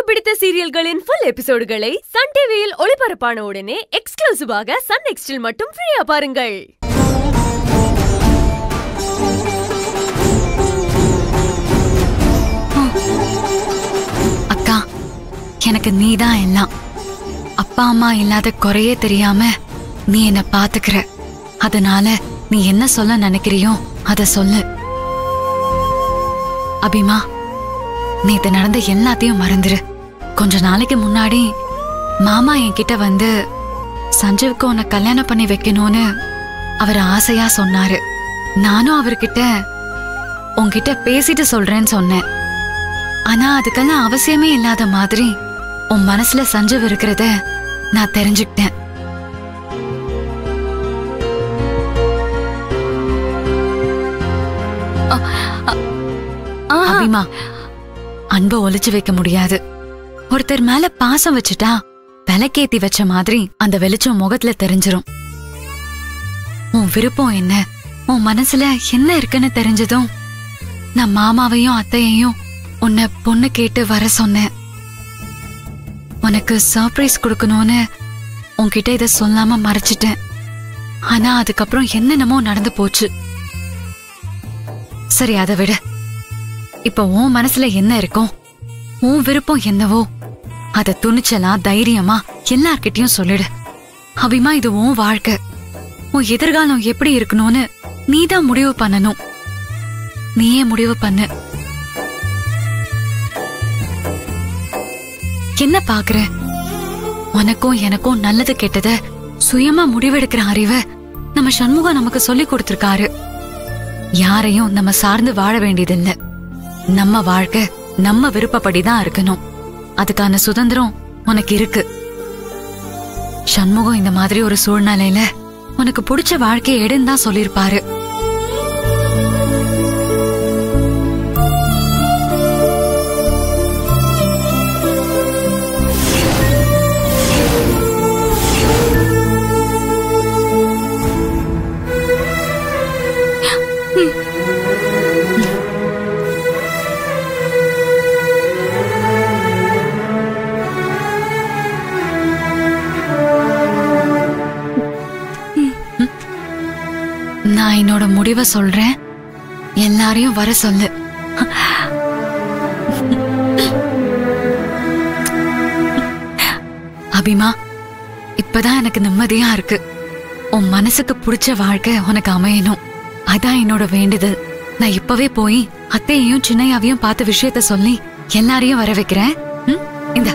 பிடித்த சீரியல்களின் full எபிசோடுகளை Sun டிவியில் ஒளிபரப்பான உடனே எக்ஸ்க்ளூசிவாக சன் நெக்ஸ்டில் மட்டும் ஃப்ரீயா பாருங்கள். அக்கா, எனக்கு நீதான் எல்லாம். அப்பா அம்மா இல்லாத குறையே தெரியாம நீ என்ன பாத்துக்கிற. அதனால நீ என்ன சொல்ல நினைக்கிறியோ அத சொல்லு. அபிமா, நேத்து நடந்த எல்லாத்தையும் மறந்துரு. கொஞ்ச நாளைக்கு முன்னாடி மாமா என்கிட்ட வந்து சஞ்சீவுக்கு உன்னை கல்யாணம் பண்ணி வைக்கணும்னு அவர் ஆசையா சொன்னாரு. நானும் அவர்கிட்ட உன்கிட்ட பேசிட்டு சொல்றேன்னு சொன்னேன். ஆனா அதுக்கெல்லாம் அவசியமே இல்லாத மாதிரி உன் மனசுல சஞ்சீவ் இருக்கிறத நான் தெரிஞ்சுக்கிட்டேன். அபிமா, அன்பை ஒளிச்சு வைக்க முடியாது. ஒருத்தர் மேல பாசம் வச்சுட்டா விளக்கேத்தி வச்ச மாதிரி அந்த வெளிச்சம் முகத்துல தெரிஞ்சிரும். உன் விருப்பம் என்ன, உன் மனசுல என்ன இருக்குன்னு தெரிஞ்சதும் நான் மாமாவையும் அத்தையையும் உன்னை பொண்ணு கேட்டு வர சொன்னேன். உனக்கு சர்ப்ரைஸ் கொடுக்கணும்னு உன்கிட்ட இத சொல்லாம மறைச்சிட்டேன். ஆனா அதுக்கப்புறம் என்னென்னமோ நடந்து போச்சு. சரி, அதை விட இப்ப உன் மனசுல என்ன இருக்கும், உன் விருப்பம் என்னவோ அத துணிச்சலா தைரியமா எல்லார்கிட்டயும் சொல்லிடு. அபிமா, இது உன் வாழ்க்கை. உன் எதிர்காலம் எப்படி இருக்கணும்னு நீதான் முடிவு பண்ணணும். நீயே முடிவு பண்ணு. என்ன பாக்குற? உனக்கும் எனக்கும் நல்லது கெட்டத சுயமா முடிவெடுக்கிற அறிவை நம்ம சண்முகம் நமக்கு சொல்லி கொடுத்திருக்காரு. யாரையும் நம்ம சார்ந்து வாழ வேண்டியதில்லை. நம்ம வாழ்க்கை நம்ம விருப்பப்படிதான் இருக்கணும். அதுக்கான சுதந்திரம் உனக்கு இருக்கு. சண்முகம் இந்த மாதிரி ஒரு சூழ்நிலையில உனக்கு பிடிச்ச வாழ்க்கையை எடுன்னு தான் சொல்லிருப்பாரு. நான் என்னோட முடிவை சொல்றேன். எல்லாரையும் வர சொல்லு. அபிமா, இப்பதான் எனக்கு நிம்மதியா இருக்கு. உன் மனசுக்கு பிடிச்ச வாழ்க்கை உனக்கு அமையணும். அதான் என்னோட வேண்டுதல். நான் இப்பவே போய் அத்தையையும் சின்னையாவையும் பார்த்த விஷயத்த சொல்லி எல்லாரையும் வர வைக்கிறேன். இந்த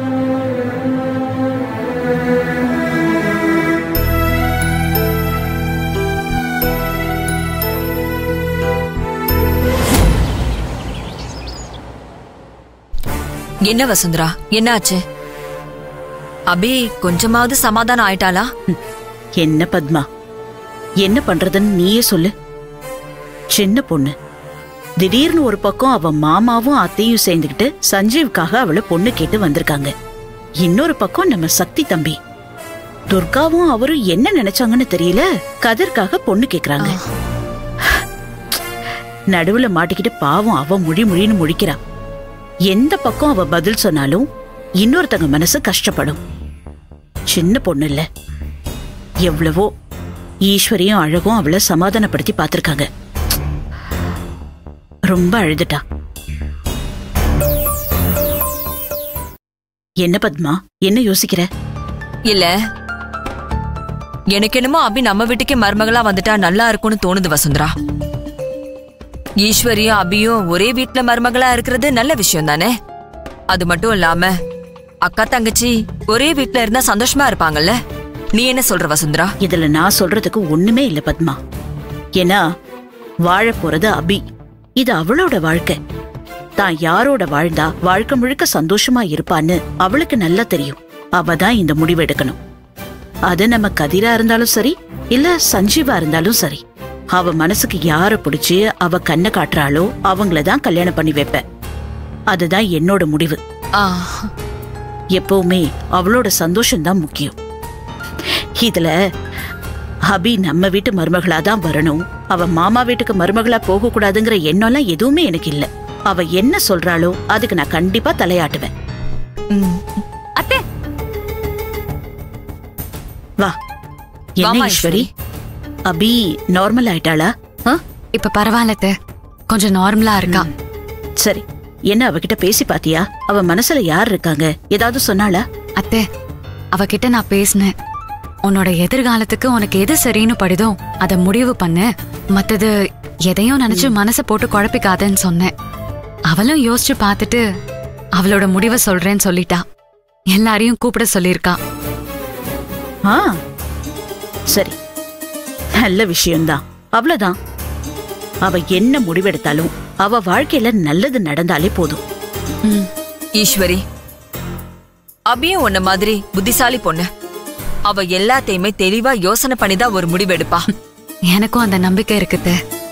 என்ன வசுந்தரா, என்னாச்சு? அபி கொஞ்சமாவது சமாதானம் ஆயிட்டாளா? என்ன பத்மா, என்ன பண்றதுன்னு நீயே சொல்லு. சின்ன பொண்ணு, திடீர்னு ஒரு பக்கம் அவ மாமாவும் அத்தையும் சேர்ந்துகிட்டு சஞ்சீவுக்காக அவளை பொண்ணு கேட்டு வந்திருக்காங்க. இன்னொரு பக்கம் நம்ம சக்தி தம்பி துர்காவும் அவரும் என்ன நினைச்சாங்கன்னு தெரியல, கதிர்காக பொண்ணு கேக்குறாங்க. நடுவுல மாட்டிக்கிட்டு பாவம் அவ முழின்னு முழிக்கிறா. எந்த பக்கம் அவ பதில் சொன்னாலும் இன்னொருத்தங்க மனசு கஷ்டப்படும். சின்ன பொண்ணு இல்ல, எவ்வளவோ ஈஸ்வரியும் அழகும் அவளை சமாதானப்படுத்தி பாத்திருக்காங்க. ரொம்ப அழுதுட்டா. என்ன பத்மா, என்ன யோசிக்கிற? இல்ல, எனக்கு என்னமோ அபி நம்ம வீட்டுக்கே மருமகளா வந்துட்டா நல்லா இருக்கும்னு தோணுது வசுந்தரா. ஈஸ்வரியும் அபியும் ஒரே வீட்டுல மருமகளா இருக்கிறது நல்ல விஷயம் தானே. அது மட்டும் இல்லாம அக்கா தங்கச்சி ஒரே வீட்டுல இருந்தா சந்தோஷமா இருப்பாங்கல்ல. நீ என்ன சொல்ற வசுந்தரா? இதுல நான் சொல்றதுக்கு ஒண்ணுமே இல்ல பத்மா. ஏன்னா வாழ போறது அபி, இது அவளோட வாழ்க்கை. தான் யாரோட வாழ்ந்தா வாழ்க்கை முழுக்க சந்தோஷமா இருப்பான்னு அவளுக்கு நல்லா தெரியும். அவதான் இந்த முடிவு எடுக்கணும். அது நம்ம கதிரா இருந்தாலும் சரி, இல்ல சஞ்சீவா இருந்தாலும் சரி. அவ மனசுக்கு யார பிடிச்சு அவ கண்ணை காட்டுறாளோ அவங்களதான் கல்யாணம் பண்ணி வைப்ப. அதுதான் என்னோட முடிவு. எப்பவுமே அவளோட சந்தோஷம்தான் முக்கியம். இதுல அபி நம்ம வீட்டு மருமகளாதான் வரணும், அவ மாமா வீட்டுக்கு மருமகளா போக கூடாதுங்கிற எண்ணம்லாம் எதுவுமே எனக்கு இல்ல. அவ என்ன சொல்றாளோ அதுக்கு நான் கண்டிப்பா தலையாட்டுவேன். அத்தை வா. என்ன வாமா, ஈஸ்வரி, அபி நார்மல் ஆயிட்டாளா? இப்ப பரவாயில்ல, கொஞ்சம் நார்மலா இருக்கா. சரி, என்ன அவகிட்ட பேசி பாத்தியா? அவ மனசுல யார் இருக்காங்க? ஏதாவது சொன்னாளா? அத்தை, அவகிட்ட நான் பேசினேன். உன்னோட எதிர்காலத்துக்கு உனக்கு எது சரின்னு படுதோ அத முடிவு பண்ணு, மத்தது எதையும் நினைச்சு மனச போட்டு குழப்பிக்காதன்னு சொன்னேன். அவளும் யோசிச்சு பார்த்துட்டு அவளோட முடிவை சொல்றேன்னு சொல்லிட்டா. எல்லாரையும் கூப்பிட சொல்லிருக்கா. சரி, நல்ல விஷயம்தான். அவ்வளவுதான். அவ என்ன முடிவெடுத்தாலும் அவ வாழ்க்கையில நல்லது நடந்தாலே போதும். ஈஸ்வரி, அபியும் உன்ன மாதிரி புத்திசாலி பொண்ணு. அவ எல்லாத்தையுமே தெளிவா யோசனை பண்ணிதான் ஒரு முடிவெடுப்பா. எனக்கும் அந்த நம்பிக்கை இருக்குது.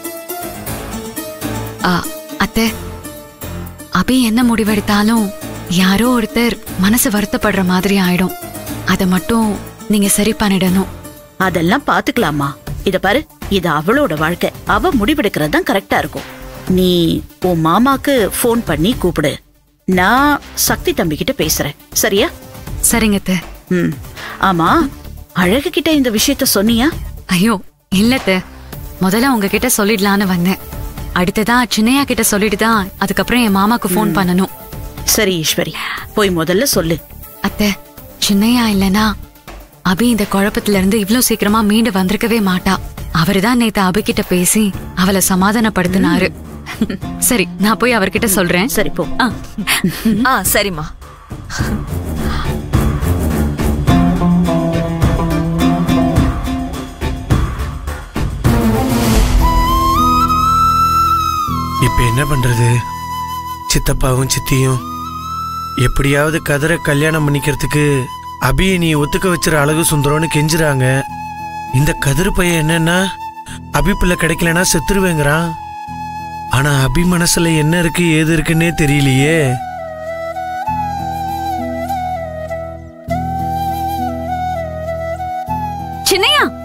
அத்தை, அபி என்ன முடிவெடுத்தாலும் யாரோ ஒருத்தர் மனசு வருத்தப்படுற மாதிரி ஆயிடும். அத மட்டும் நீங்க சரி பண்ணிடணும். அதெல்லாம் பாத்துக்கலாமா? இத பாரு, இது அவளோட வாழ்க்கை. அவ முடிவெடுக்கிறது தான் கரெக்டா இருக்கும். நீ உன் மாமாக்கு போன் பண்ணி கூப்பிடு. நான் சக்தி தம்பி கிட்ட பேசுறேன். சரியா? சரிங்க அத்தை. ஆமா, அழகு கிட்ட இந்த விஷயத்த சொன்னியா? ஐயோ இல்லத்த, முதல்ல உங்ககிட்ட சொல்லிடலான்னு வந்தேன். அடுத்ததா சின்னையா கிட்ட சொல்லிட்டு தான் அதுக்கப்புறம் என் மாமாக்கு போன் பண்ணணும். சரி ஈஸ்வரி, போய் முதல்ல சொல்லு. அத்தை, சின்னையா இல்லனா அபி இந்த குழப்பத்துல இருந்து இவ்ளோ சீக்கிரமா மீண்டு வந்திருக்கவே மாட்டா. அவருதான் நேத்து அபி கிட்ட பேசி அவளை சமாதானப்படுத்தினாரு. சரி, நான் போய் அவர்கிட்ட சொல்றேன். சரி, போ. சரிம்மா. இப்ப என்ன பண்றது? சித்தப்பாவும் சித்தியும் எப்படியாவது கதிரை கல்யாணம் பண்ணிக்கிறதுக்கு அபியை நீ ஒத்துக்க வச்சிரு அழகு சுந்தரம்னு கெஞ்சுறாங்க. இந்த கதிர் பையன் என்னன்னா, அபி பிள்ளை கிடைக்கலனா செத்துருவேங்கிறான். ஆனா அபி மனசுல என்ன இருக்கு ஏது இருக்குன்னே தெரியலையே. சின்னையா,